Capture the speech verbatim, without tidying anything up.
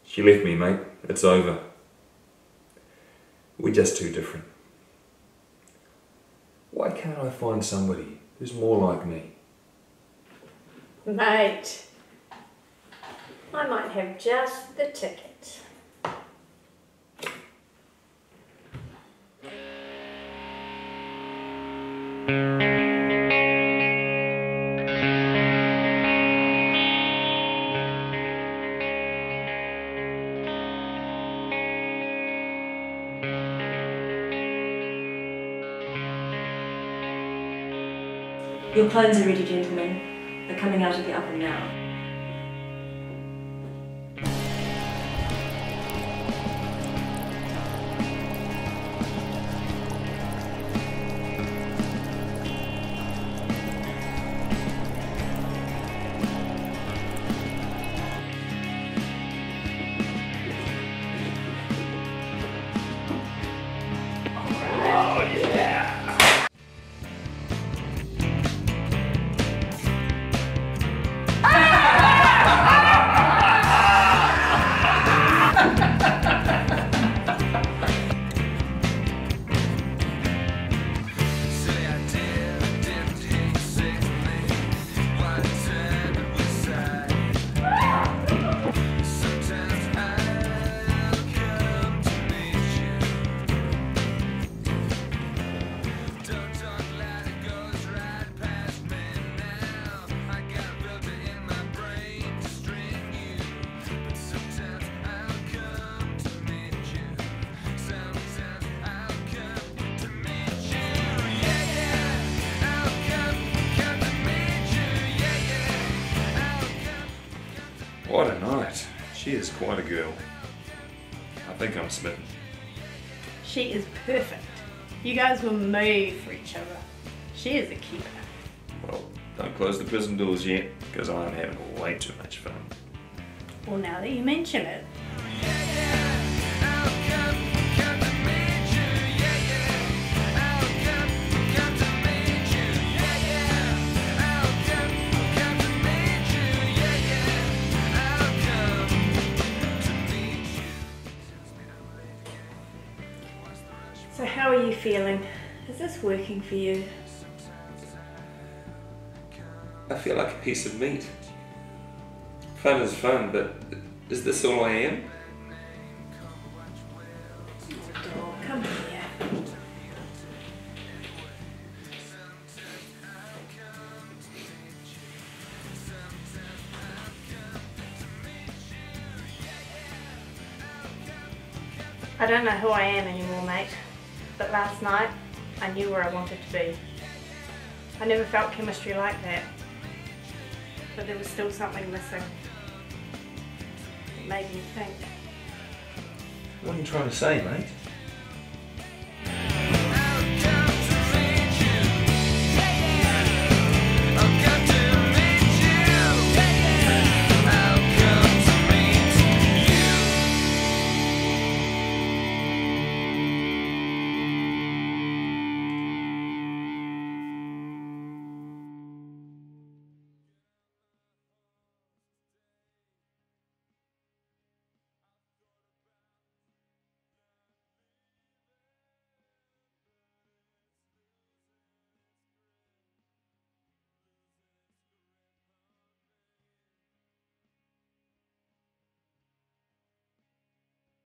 She left me, mate. It's over. We're just too different. Why can't I find somebody who's more like me? Mate, I might have just the ticket. Your clones are ready, gentlemen. They're coming out of the oven now. What a night. She is quite a girl. I think I'm smitten. She is perfect. You guys were made for each other. She is a keeper. Well, don't close the prison doors yet, because I'm having way too much fun. Well, now that you mention it. So how are you feeling? Is this working for you? I feel like a piece of meat. Fun is fun, but is this all I am? Oh, come here. I don't know who I am anymore, mate. But last night, I knew where I wanted to be. I never felt chemistry like that. But there was still something missing. It made me think. What are you trying to say, mate?